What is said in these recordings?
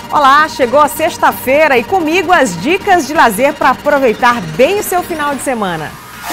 Olá, chegou a sexta-feira e comigo as dicas de lazer para aproveitar bem o seu final de semana.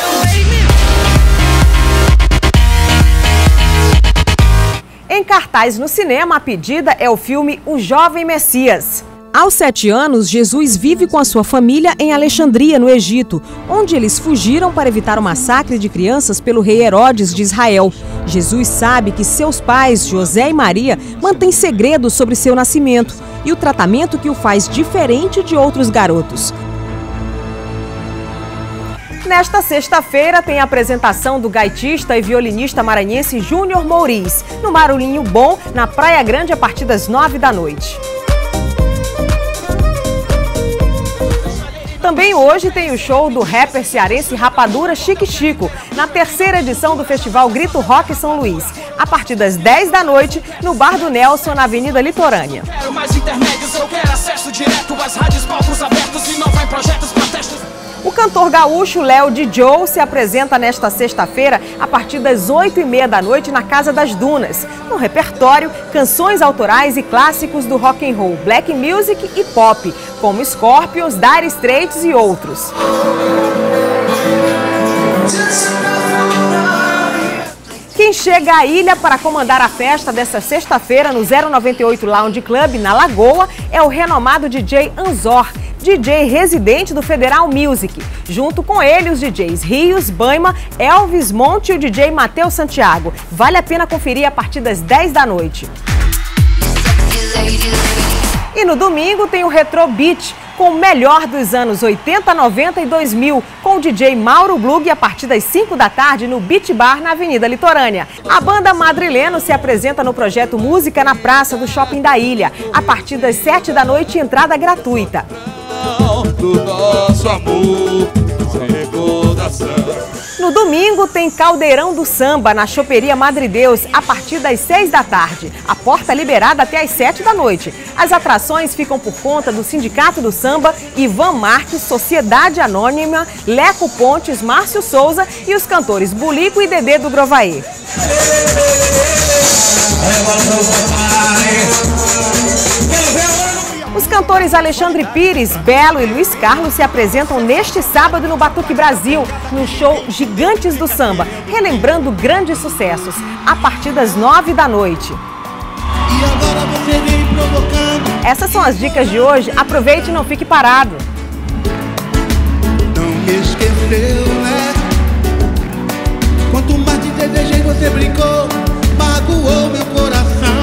Em cartaz no cinema, a pedida é o filme O Jovem Messias. Aos 7 anos, Jesus vive com a sua família em Alexandria, no Egito, onde eles fugiram para evitar o massacre de crianças pelo rei Herodes de Israel. Jesus sabe que seus pais, José e Maria, mantêm segredo sobre seu nascimento e o tratamento que o faz diferente de outros garotos. Nesta sexta-feira tem a apresentação do gaitista e violinista maranhense Júnior Mouriz, no Barulhinho Bom, na Praia Grande, a partir das 9 da noite. Também hoje tem o show do rapper cearense Rapadura Chique Chico, na terceira edição do Festival Grito Rock São Luís, a partir das 10 da noite, no Bar do Nelson, na Avenida Litorânea. O cantor gaúcho Léo Joe se apresenta nesta sexta-feira a partir das 8h30 da noite na Casa das Dunas. No repertório, canções autorais e clássicos do rock and roll, black music e pop, como Scorpions, Dire Straits e outros. Quem chega à ilha para comandar a festa desta sexta-feira no 098 Lounge Club, na Lagoa, é o renomado DJ Anzor, DJ residente do Federal Music. Junto com ele, os DJs Rios, Baima, Elvis Monte e o DJ Matheus Santiago. Vale a pena conferir a partir das 10 da noite. E no domingo tem o Retro Beat, com o melhor dos anos 80, 90 e 2000, com o DJ Mauro Blug a partir das 5 da tarde no Beat Bar, na Avenida Litorânea. A banda Madrileno se apresenta no projeto Música na Praça do Shopping da Ilha, a partir das 7 da noite, entrada gratuita. Do nosso amor, sem recordação. No domingo tem Caldeirão do Samba, na Choperia Madre Deus, a partir das 6 da tarde. A porta liberada até as 7 da noite. As atrações ficam por conta do Sindicato do Samba, Ivan Marques, Sociedade Anônima, Leco Pontes, Márcio Souza e os cantores Bulico e Dedê do Grovaê. Os cantores Alexandre Pires, Belo e Luiz Carlos se apresentam neste sábado no Batuque Brasil, no show Gigantes do Samba, relembrando grandes sucessos, a partir das 9 da noite. Essas são as dicas de hoje, aproveite e não fique parado. Não me esqueceu, né? Quanto mais te desejei, você brincou, magoou meu coração.